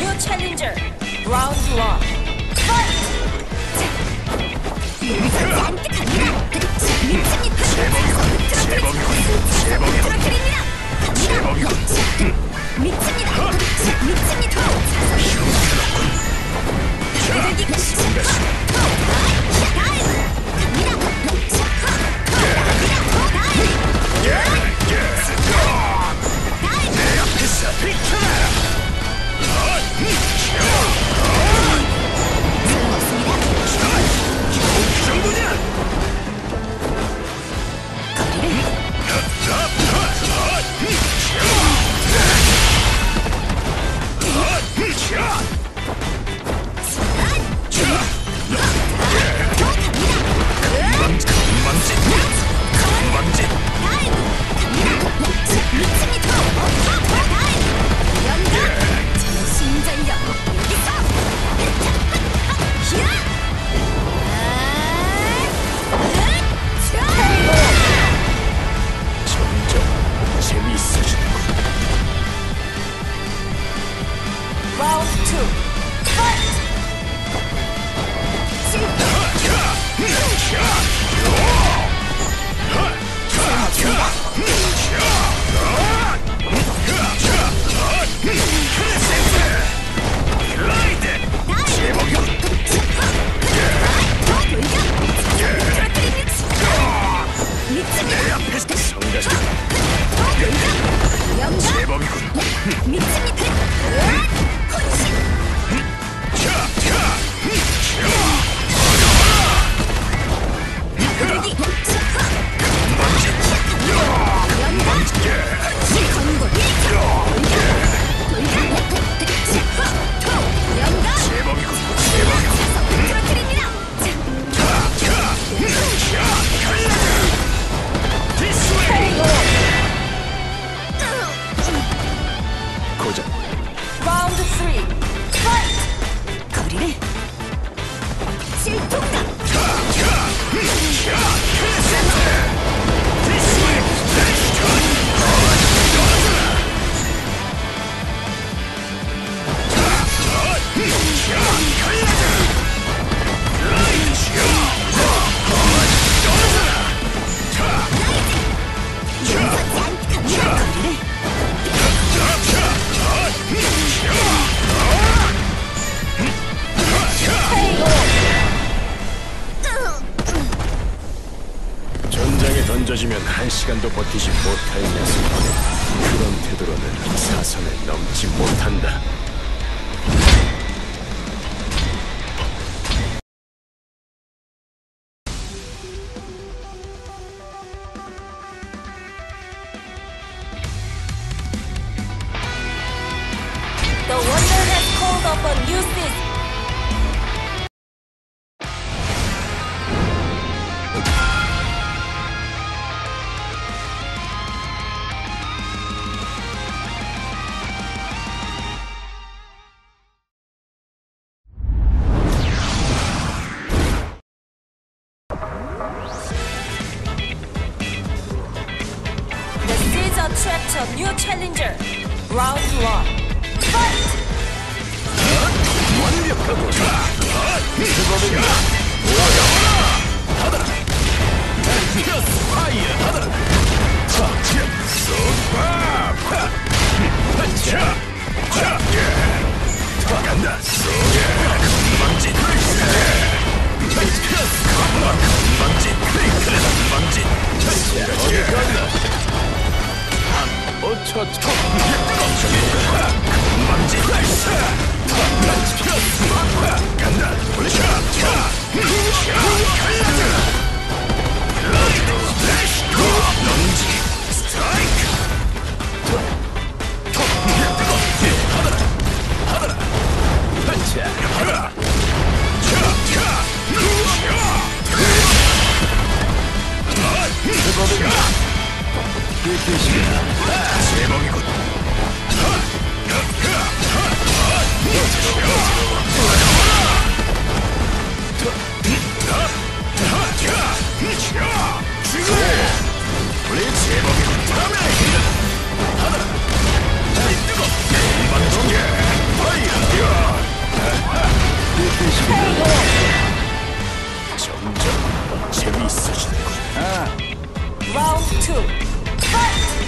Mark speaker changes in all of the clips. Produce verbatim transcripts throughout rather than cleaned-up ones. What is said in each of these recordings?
Speaker 1: New challenger. Round one. Fight! Round two. Fight! Round three. Fight! 거리를 실통감.
Speaker 2: 전장에 던져지면 한 시간도 버티지 못할 녀석. 그런 태도로는 사선을 넘지 못한다.
Speaker 1: The winner has called up a new season. The seeds attract a new challenger. Round one. Fight!
Speaker 2: 완벽하고 뜨거운가 하더라. 파이어 하더라. 자, 간다. 건방진 건방진 건방진 어디 간다. 어쩌 건방진 간다. 런지 스트라이크. 하더라 하더라 한차 하더라. 제법이군. 제법이군. 하더라. 뜨거. 건방진 파이어.
Speaker 1: 케이오.
Speaker 2: 점점 재미있어지는군.
Speaker 3: 아,
Speaker 1: 라운드 투. 파이트!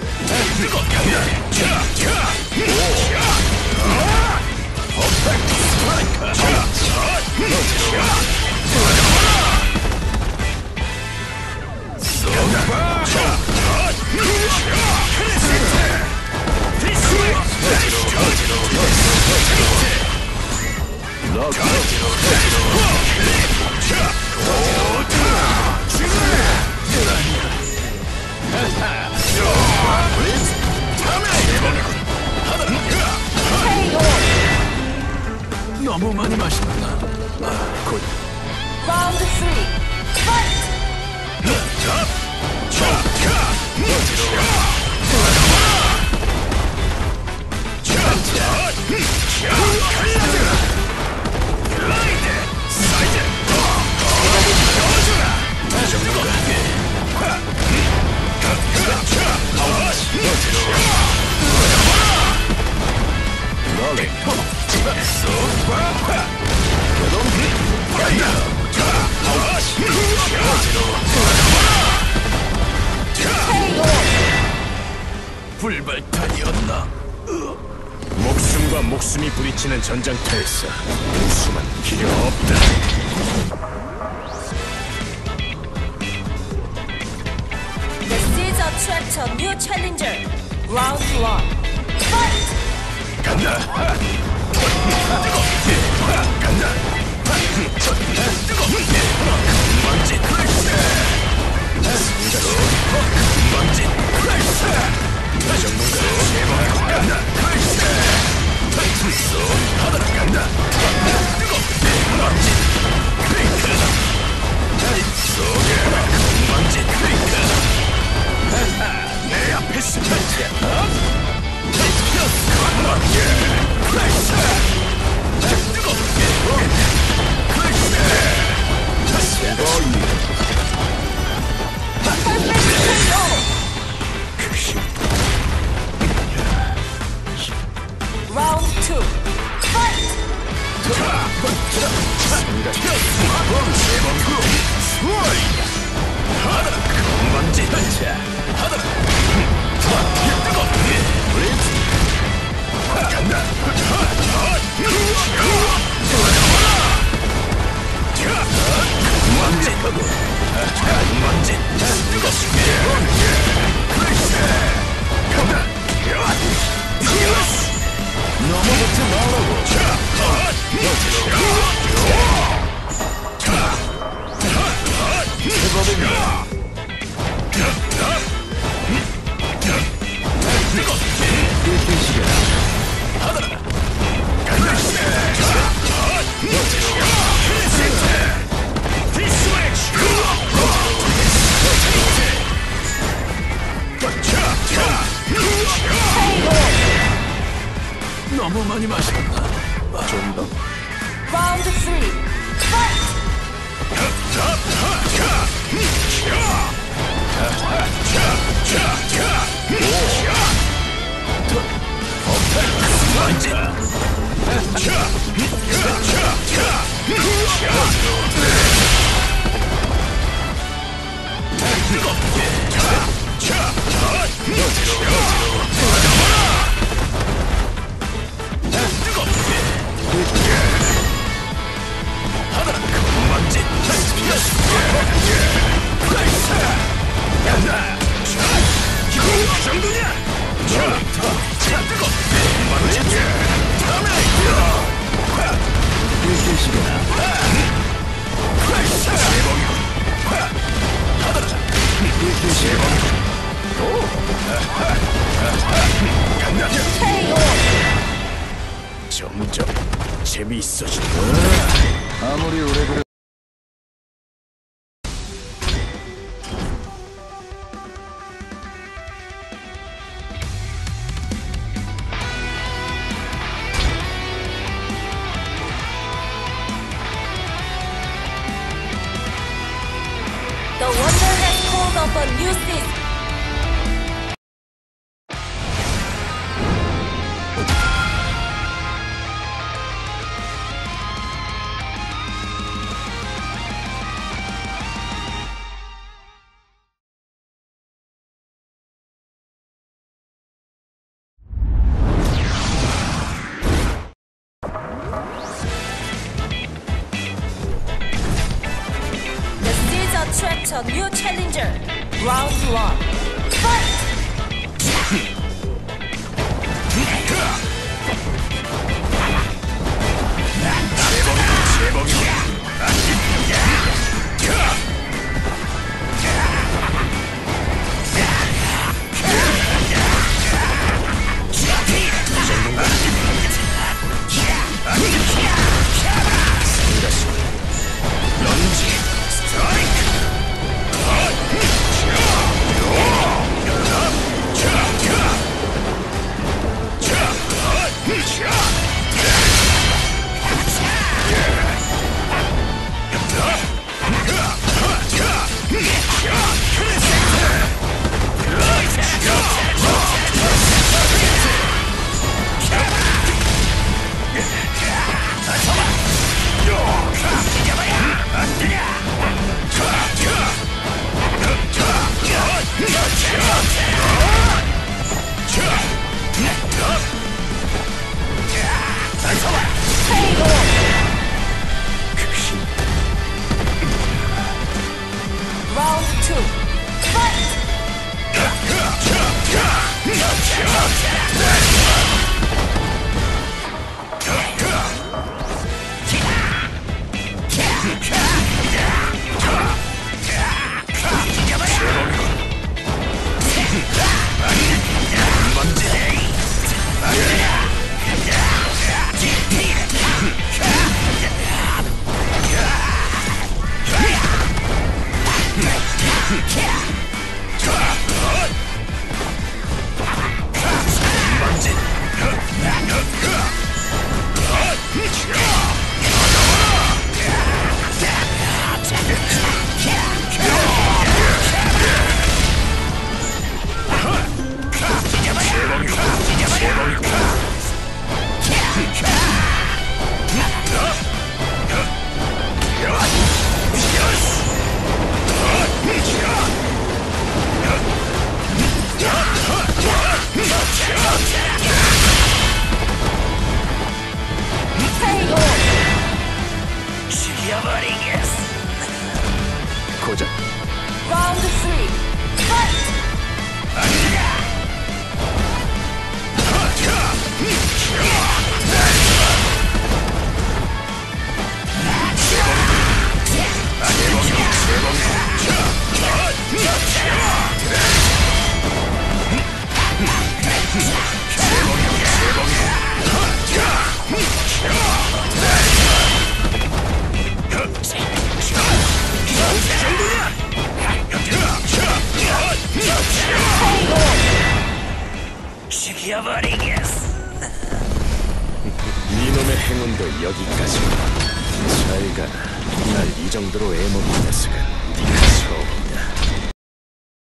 Speaker 1: 케이오.
Speaker 3: 너무 많이 마셨나?
Speaker 2: 곧
Speaker 1: 라운드 쓰리. 파이트! 케이오.
Speaker 3: 불발탄이었나?
Speaker 2: 목숨과 목숨이 부딪히는 전장터에서 웃음은 필요 없다.
Speaker 1: This is attract a new challenger. Round one. Fight!
Speaker 2: 간다. 간다. 먼지 먼지 이 정도가 제법 간다. 간다. 먼지 먼지 내 앞에 스펀지
Speaker 1: Round two. Fight!
Speaker 2: 먼지 간다. 먼지 먼지 간다.
Speaker 3: 넘어붙지 말라고. 제법입니다. 너무 많이 마셨나?
Speaker 2: 좀 더.
Speaker 1: Round three. Fight!
Speaker 2: 점점 재미있어진다.
Speaker 3: 아무리 오래 그래.
Speaker 1: The Wonder has called up a new season. 최초 뉴 챌린저 라운드 원 파이트! 라운드 투 파이트!
Speaker 2: 고작
Speaker 1: 라운드 쓰리 파이트!
Speaker 4: 죽여버리겠어.
Speaker 2: 이놈의 행운도 여기까지. 잘 가라. 날 이 정도로 애먹는 녀석은.